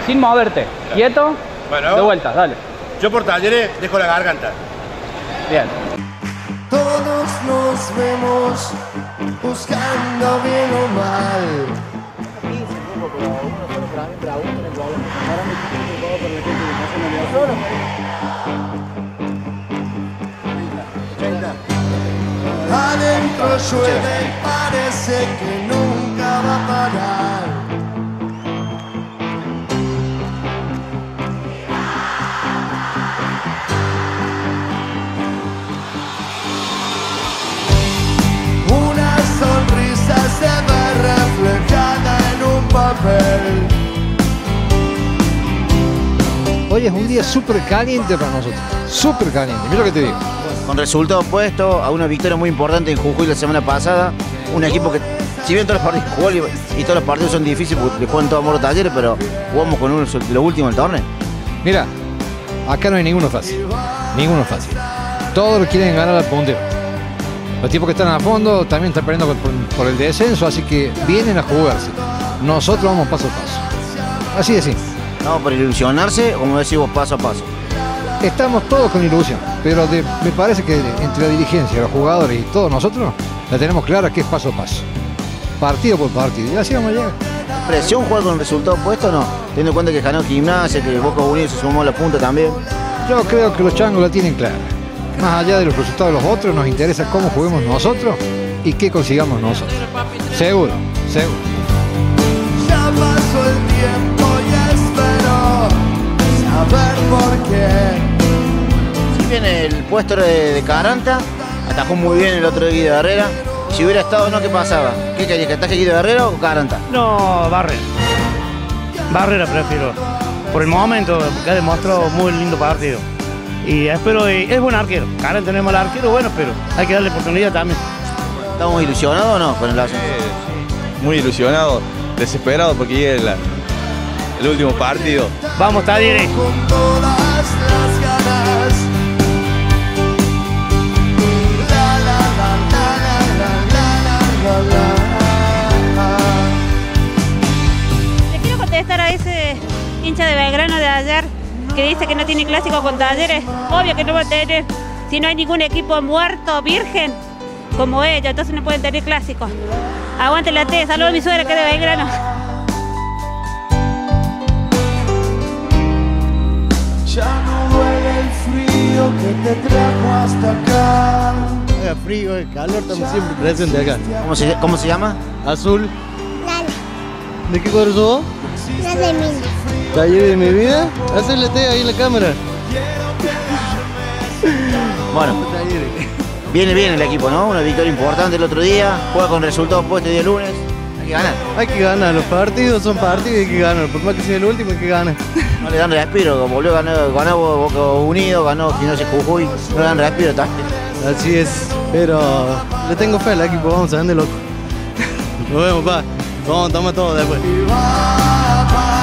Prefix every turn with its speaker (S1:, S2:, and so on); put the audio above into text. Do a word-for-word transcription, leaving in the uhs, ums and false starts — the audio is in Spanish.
S1: sin moverte. Quieto.
S2: Bueno.
S1: De vuelta, dale.
S2: Yo por Talleres dejo la garganta.
S1: Bien.
S3: Todos nos vemos buscando bien o mal. Adentro llueve, parece que nunca va a parar. Una sonrisa se ve reflejada en un papel.
S4: Hoy es un día súper caliente para nosotros, súper caliente, mira lo que te digo.
S5: Con resultado opuesto a una victoria muy importante en Jujuy la semana pasada, un equipo que, si bien todos los partidos jugó y todos los partidos son difíciles porque le juegan todo amor Talleres, pero jugamos con uno de los últimos del torneo.
S4: Mira, acá no hay ninguno fácil, ninguno fácil. Todos quieren ganar al puntero. Los tipos que están a fondo también están peleando por, por el descenso, así que vienen a jugarse. Nosotros vamos paso a paso. Así de simple.
S5: ¿Vamos por ilusionarse o como decimos paso a paso?
S4: Estamos todos con ilusión, pero de, me parece que entre la dirigencia, los jugadores y todos nosotros, la tenemos clara que es paso a paso. Partido por partido, y así vamos a llegar.
S5: ¿Presión jugar con el resultado opuesto o no? Teniendo en cuenta que ganó Gimnasia, que Boca Unidos se sumó a la punta también.
S4: Yo creo que los changos la tienen clara. Más allá de los resultados de los otros, nos interesa cómo juguemos nosotros y qué consigamos nosotros. Seguro, seguro.
S3: Ya pasó el tiempo y espero saber por qué.
S5: Si bien el puesto de, de Caranta, atajó muy bien el otro de Guido Herrera. Si hubiera estado, ¿no? ¿Qué pasaba? ¿Qué querías? ¿Que ataje Guido Herrera o Caranta?
S6: No, Barrera. Barrera prefiero. Por el momento, que ha demostrado muy lindo partido. Y espero, es buen arquero. Caranta no es mal arquero, bueno, pero hay que darle oportunidad también.
S5: ¿Estamos ilusionados o no con el Asunto?
S7: Sí, muy ilusionado, desesperado porque llegue el, el último partido.
S6: Vamos, Talleres.
S3: Con todas las ganas. La, la, la, la, la, la, la, la, la.
S8: Le quiero contestar a ese hincha de Belgrano de ayer que dice que no tiene clásico con Talleres. Obvio que no va a tener si no hay ningún equipo muerto, virgen, como ella, entonces no pueden tener clásicos. Aguante la T, saludos a mi suegra que es de Belgrano.
S3: Ya no duele el frío que te trajo hasta acá.
S9: Haga frío, el calor, estamos siempre presentes acá.
S5: ¿Cómo se, cómo se llama?
S9: Azul.
S10: Lala.
S9: ¿De qué color sos?
S10: No de mí.
S9: ¿Taller de mi vida? Hacerle té ahí en la cámara.
S5: Bueno, viene bien el equipo, ¿no? Una victoria importante el otro día, juega con resultados opuestos el día lunes. Hay que ganar.
S9: Hay que ganar, los partidos son partidos y hay que ganar. Por más que sea el último, hay que ganar.
S5: No le dan respiro, volvió a ganar, ganó Boca Unido, ganó Gimnasia Jujuy, no le dan respiro, está.
S9: Así es, pero le tengo fe al equipo, vamos a andar loco. Nos vemos, pa. Vamos a tomar todo después.
S3: Y va a